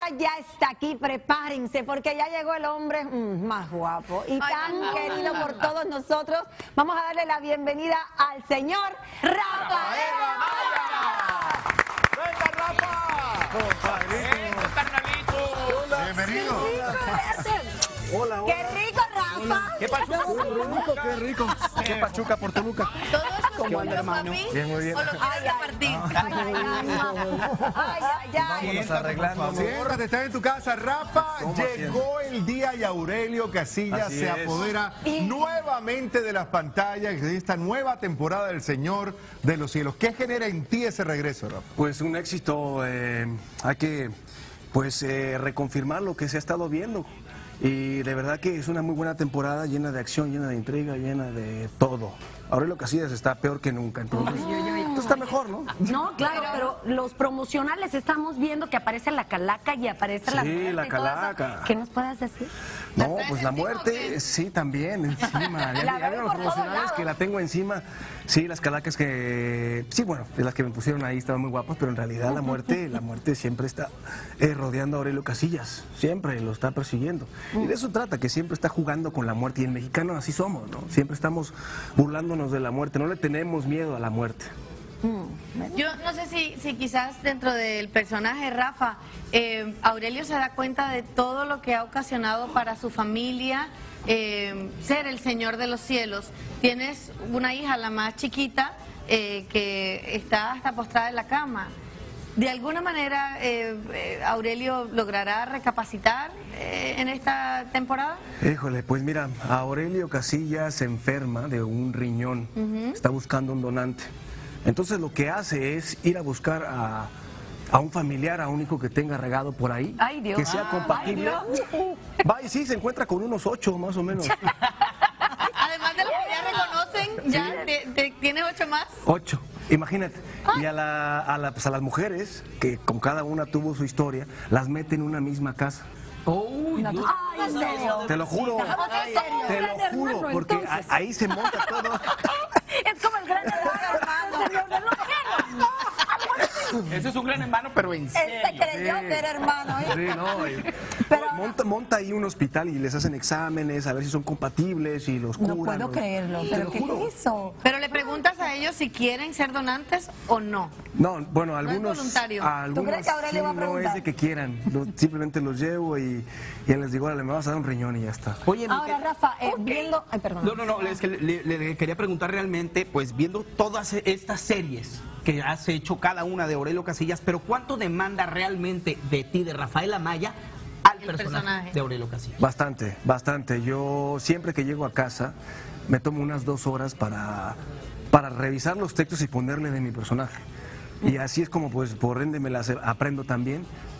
ya está aquí, prepárense, porque ya llegó el hombre más guapo y tan querido por todos nosotros. Vamos a darle la bienvenida al señor Rafael Amaya. ¡Venga, Rafa! Bienvenido. Hola, hola. ¡Qué rico, Rafa! ¿Qué pachuca? Qué rico. Qué pachuca por Toluca. ¿Todo eso es ¿Cómo anda, hermano? Bien, muy bien. ¿O lo quieres repartir? Vámonos arreglando. Siéntate, estás en tu casa, Rafa. Llegó el día y Aurelio Casillas Así se es. apodera nuevamente de las pantallas de esta nueva temporada del Señor de los Cielos. ¿Qué genera en ti ese regreso, Rafa? Pues un éxito. Hay que reconfirmar lo que se ha estado viendo. Y de verdad que es una muy buena temporada, llena de acción, llena de intriga, llena de todo. Aurelio Casillas está peor que nunca, entonces está mejor, ¿no? No, claro, pero los promocionales estamos viendo que aparece la calaca y aparece la muerte. la y todo eso. calaca. ¿Qué nos puedes decir? No, pues la muerte, sí, también, encima. La Ya veo vieron los por todos promocionales lados. que la tengo encima. Sí, las calacas que, sí, bueno, de las que me pusieron ahí estaban muy guapas, pero en realidad la muerte siempre está rodeando a Aurelio Casillas. Siempre lo está persiguiendo. Y de eso trata, que siempre está jugando con la muerte. Y el mexicano así somos, ¿no? Siempre estamos burlándonos de la muerte. No le tenemos miedo a la muerte. Yo no sé si quizás dentro del personaje Rafa, Aurelio se da cuenta de todo lo que ha ocasionado para su familia ser el Señor de los Cielos. Tienes una hija, la más chiquita, que está hasta postrada en la cama. ¿De alguna manera Aurelio logrará recapacitar en esta temporada? Híjole, pues mira, Aurelio Casillas se enferma de un riñón. Está buscando un donante. Entonces lo que hace es ir a buscar a un familiar, a un hijo que tenga regado por ahí, Ay, Dios. que sea compatible. Va y sí, se encuentra con unos 8 más o menos. Además de los que ya reconocen, ya ¿tienes 8 más? 8, imagínate. Y a las mujeres, que con cada una tuvo su historia, las mete en una misma casa. Ay, ¿en serio? Te lo juro, te lo juro, porque ahí se monta todo. Es como el gran hermano, señor de los cielos. Ese es un gran hermano, pero en serio. Este creyó que era hermano, ¿eh? Sí, no, Pero monta ahí un hospital y les hacen exámenes a ver si son compatibles y los curan. no puedo creerlo, pero ¿qué es eso? Pero le preguntas a ellos si quieren ser donantes o no. No, bueno, algunos, voluntario. algunos ¿Tú crees que Aurelio sí, va a no preguntar? es de que quieran, simplemente los llevo y les digo, órale, me vas a dar un riñón y ya está. Oye, Ahora, Rafa, viendo... Ay, perdón. no, es que le quería preguntar realmente, pues viendo todas estas series que has hecho cada una de Aurelio Casillas, pero ¿cuánto demanda realmente de ti, de Rafael Amaya, al personaje de Aurelio Casillas? Bastante, bastante. Yo siempre que llego a casa me tomo unas 2 horas para revisar los textos y ponerle de mi personaje. Y así es como pues por ende me las aprendo también.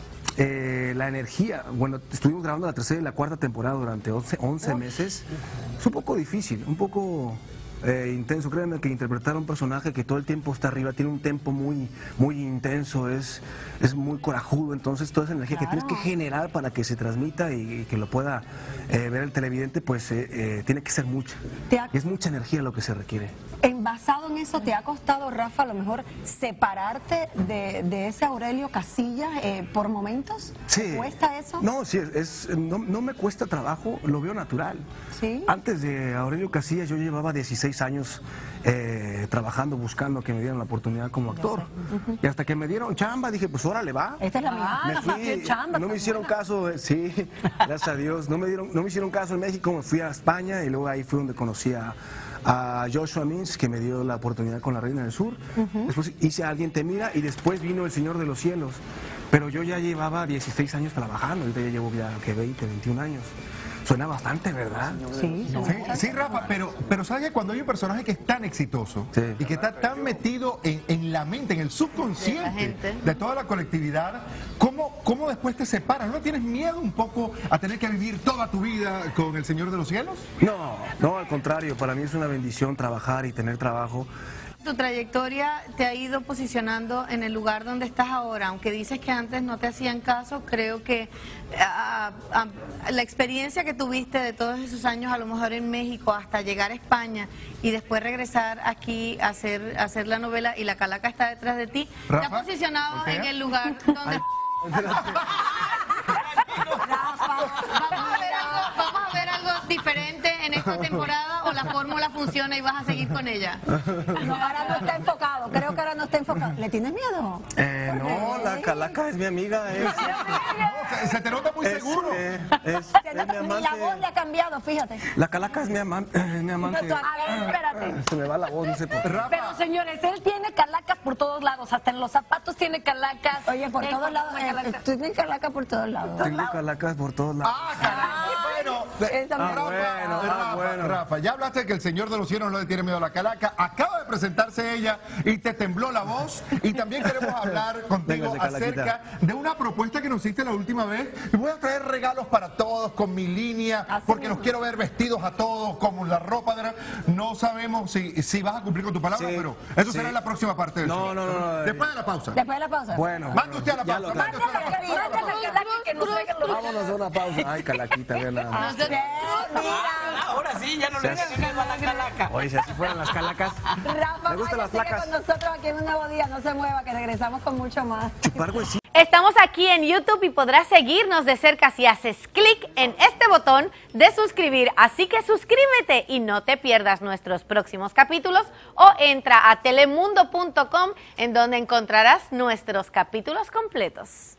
La energía, bueno, estuvimos grabando la 3ª y la 4ª temporada durante 11 meses. Es un poco difícil, un poco intenso. Créanme que interpretar a un personaje que todo el tiempo está arriba, tiene un tempo muy, muy intenso, es muy corajudo. Entonces toda esa energía que tienes que generar para que se transmita y que lo pueda ver el televidente, pues tiene que ser mucha. Y es mucha energía lo que se requiere. Basado en eso, ¿te ha costado, Rafa, a lo mejor separarte de ese Aurelio Casillas por momentos? Sí. ¿Te cuesta eso? No, sí, no me cuesta trabajo, lo veo natural. ¿Sí? Antes de Aurelio Casillas yo llevaba 16 años trabajando, buscando que me dieran la oportunidad como actor. Y hasta que me dieron chamba, dije, pues órale, va. Esta es la mía. Me fui, no me hicieron caso, sí, gracias a Dios, no me hicieron caso en México, me fui a España y luego ahí fue donde conocí a Joshua Mintz, que me dio la oportunidad con La Reina del Sur. Después hice a Alguien te mira y después vino El Señor de los Cielos. Pero yo ya llevaba 16 años trabajando, ahorita ya llevo ya 20, 21 años. Suena bastante, ¿verdad? Sí, Sí, Rafa, pero ¿sabes que cuando hay un personaje que es tan exitoso Sí. y que está tan metido en la mente, en el subconsciente de toda la colectividad, ¿cómo después te separas? ¿No tienes miedo un poco a tener que vivir toda tu vida con el Señor de los Cielos? No, al contrario, para mí es una bendición trabajar y tener trabajo. Tu trayectoria te ha ido posicionando en el lugar donde estás ahora, aunque dices que antes no te hacían caso. Creo que la experiencia que tuviste de todos esos años, a lo mejor en México, hasta llegar a España y después regresar aquí a hacer la novela y la calaca está detrás de ti, Rafa, te ha posicionado ¿voltea? en el lugar donde... esta temporada o la fórmula funciona y vas a seguir con ella? No, ahora no está enfocado, creo que ahora no está enfocado. ¿Le tienes miedo? No, la calaca es mi amiga. No, se te nota muy seguro. Es Se mi nota- ni amante. la voz le ha cambiado, fíjate. La calaca es mi amante. A ver, espérate. Se me va la voz, no sé por qué. Rafa, Pero señores, él tiene calacas por todos lados, hasta en los zapatos tiene calacas. Oye, por todos lados, tienes calaca por todos lados. Tengo calacas por todos lados. Esa me- Rafa, ya hablaste de que el Señor de los Cielos no le tiene miedo a la calaca. Acaba de presentarse ella y te tembló la voz. Y también queremos hablar contigo Véngase, calaquita. acerca de una propuesta que nos hiciste la última vez. Y voy a traer regalos para todos con mi línea, porque nos quiero ver vestidos a todos, como la ropa de... No sabemos si vas a cumplir con tu palabra, Sí, pero eso sí. será en la próxima parte del show. No. Después de la pausa. Después de la pausa. Bueno. Mande usted a la ya pausa. lo Mande tengo. usted a la pausa. Que nos traigan los Vámonos a una pausa. Ay, calaquita, vean nada más. Mira, Ahora sí, ya no le digan miedo a la calaca. Oye, si así fueran las calacas. Rafa, Me gustan las sigue placas. con nosotros aquí en un nuevo día. No se mueva, que regresamos con mucho más. Chupar huesito. Estamos aquí en YouTube y podrás seguirnos de cerca si haces clic en este botón de suscribir. Así que suscríbete y no te pierdas nuestros próximos capítulos o entra a telemundo.com en donde encontrarás nuestros capítulos completos.